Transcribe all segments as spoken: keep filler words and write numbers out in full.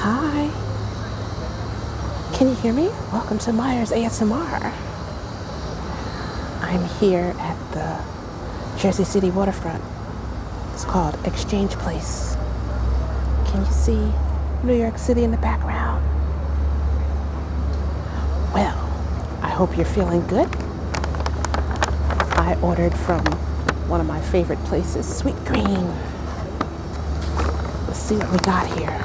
Hi. Can you hear me? Welcome to Myers A S M R. I'm here at the Jersey City waterfront. It's called Exchange Place. Can you see New York City in the background? Well, I hope you're feeling good. I ordered from one of my favorite places, Sweetgreen. Let's see what we got here.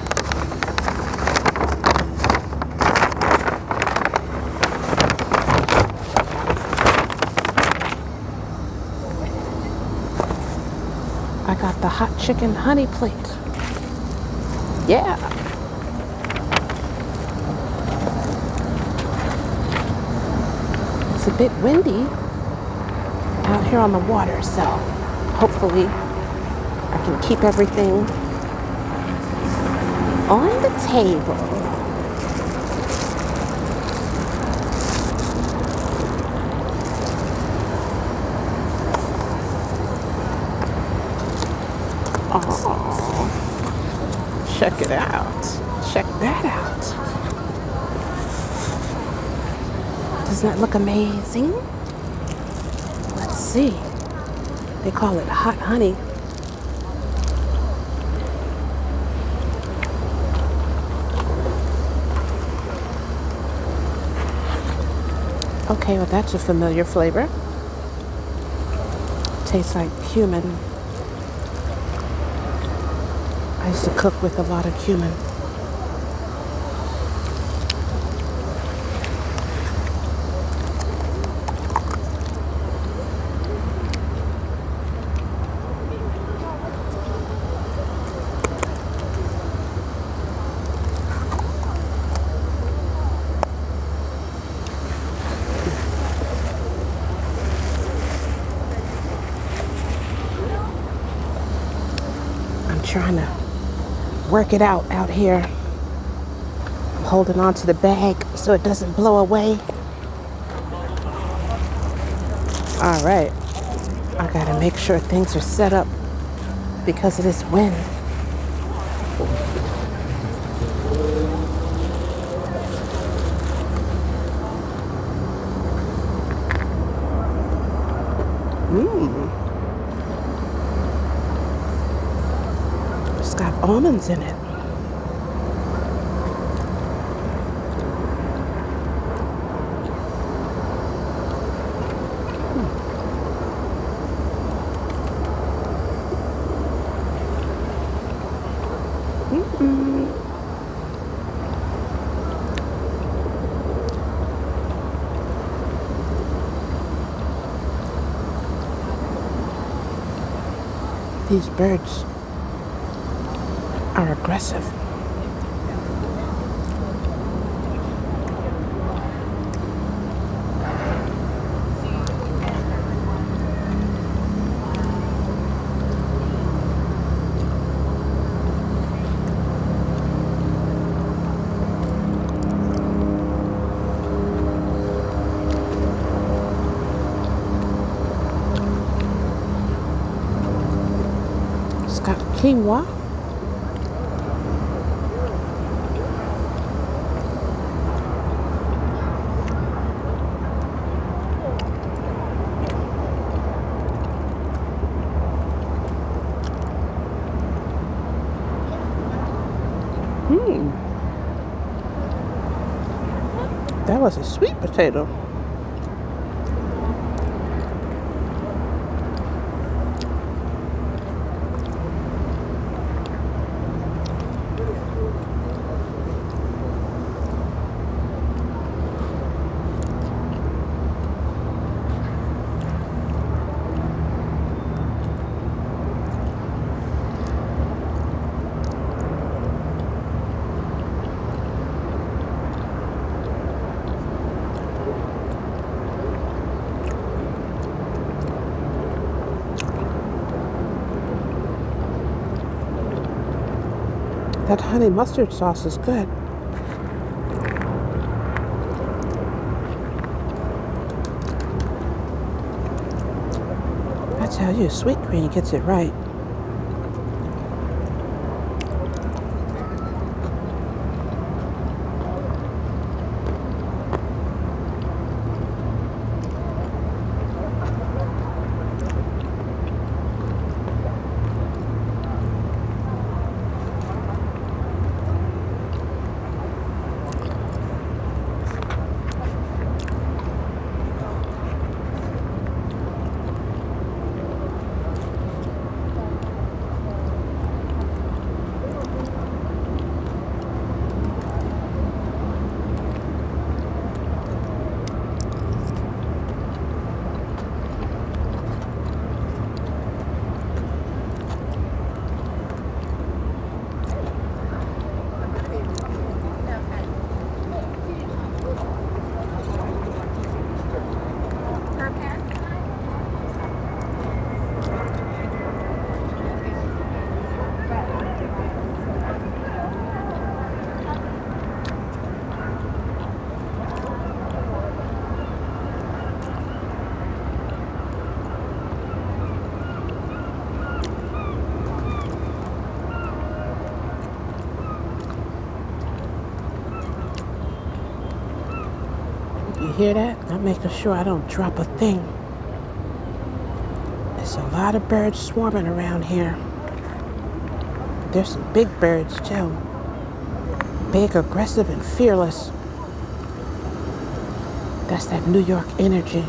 I got the hot chicken honey plate. Yeah. It's a bit windy out here on the water, so hopefully I can keep everything on the table. Oh, check it out. Check that out. Doesn't that look amazing? Let's see. They call it hot honey. Okay, well that's a familiar flavor. Tastes like cumin. I used to cook with a lot of cumin. I'm trying to work it out out here. I'm holding on to the bag so it doesn't blow away. All right, I gotta make sure things are set up because of this wind. Mmm. It's got almonds in it. Mm-mm. These birds are aggressive. It's got quinoa. Hmm. That was a sweet potato. That honey mustard sauce is good. I tell you, Sweetgreen gets it right. hear that? I'm making sure I don't drop a thing. There's a lot of birds swarming around here. There's some big birds too. Big, aggressive, and fearless. That's that New York energy.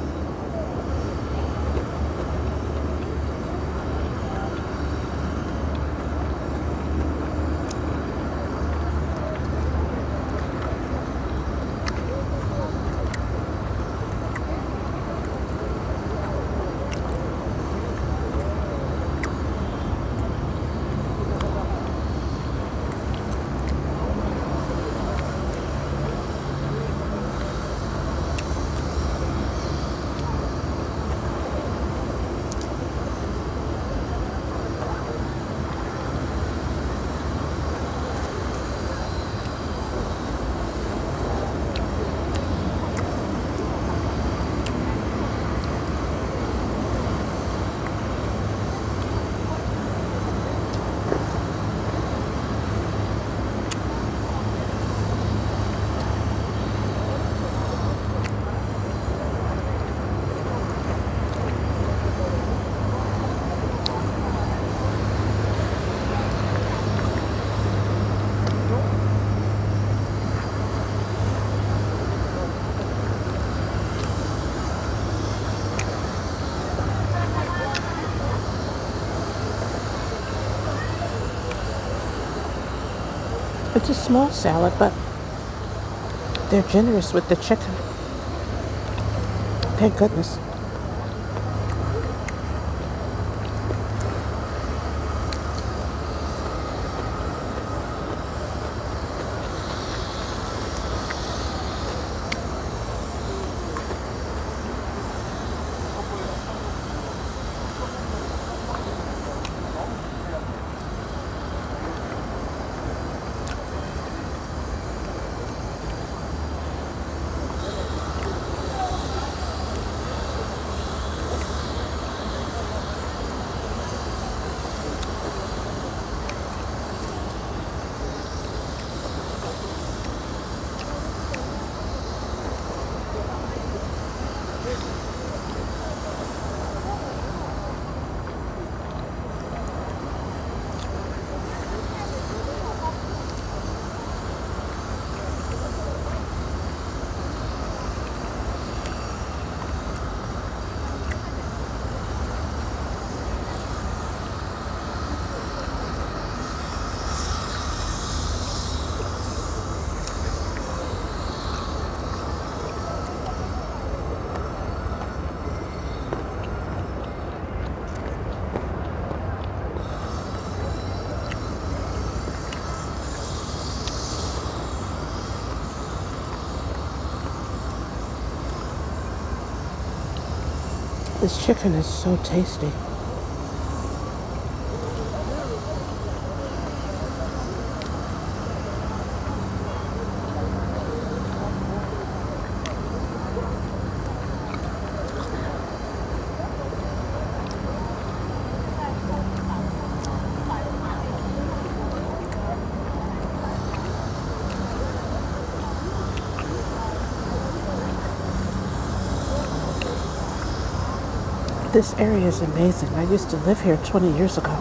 It's a small salad, but they're generous with the chicken. Thank goodness. This chicken is so tasty. This area is amazing. I used to live here twenty years ago.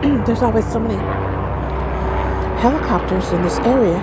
There's always so many helicopters in this area.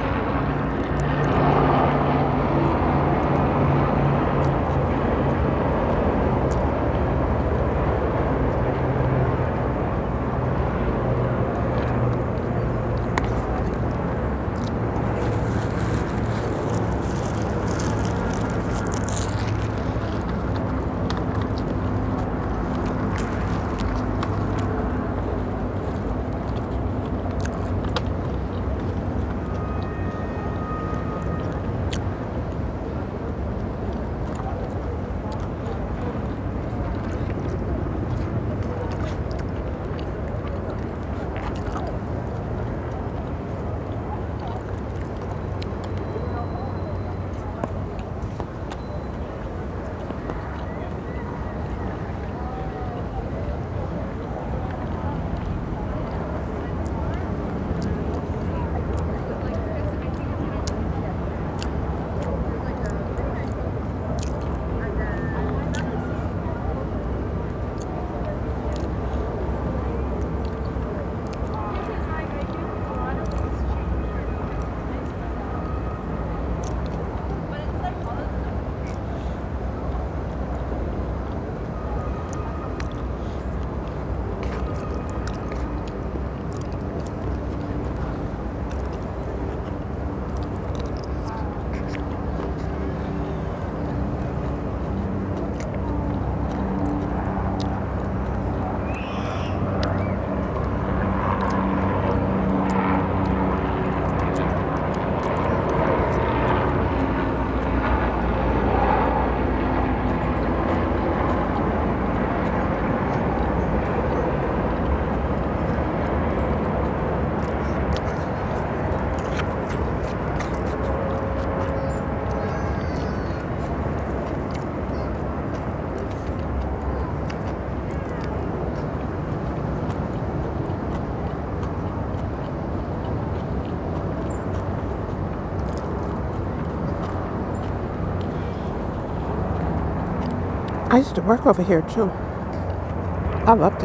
I used to work over here too. I loved it.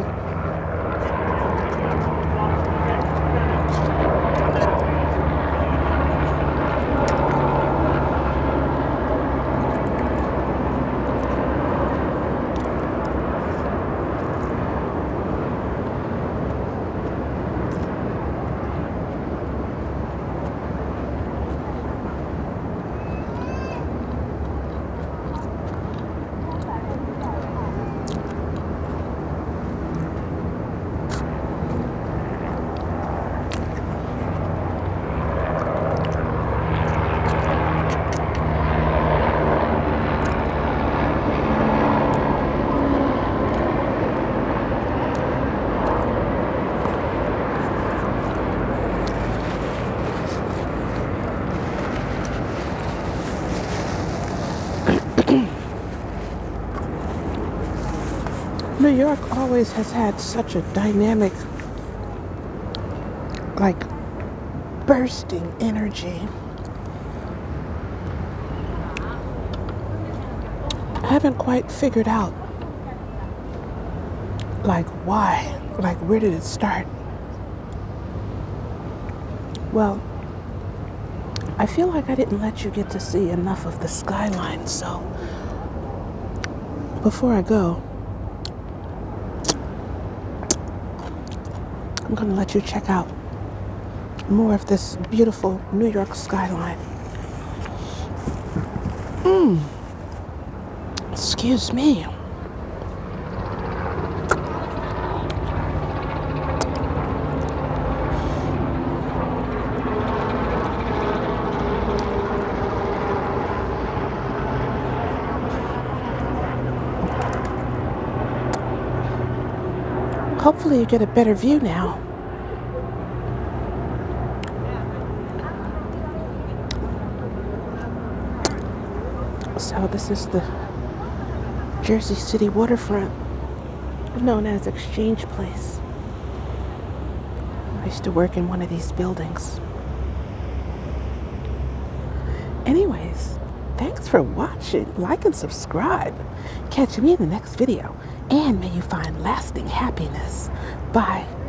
New York always has had such a dynamic, like, bursting energy. I haven't quite figured out, like, why, like, where did it start? Well, I feel like I didn't let you get to see enough of the skyline, so before I go, I'm going to let you check out more of this beautiful New York skyline. Mmm. Excuse me. Hopefully you get a better view now. So this is the Jersey City waterfront, known as Exchange Place. I used to work in one of these buildings. Anyways, thanks for watching. Like and subscribe. Catch me in the next video, and may you find lasting happiness. Bye.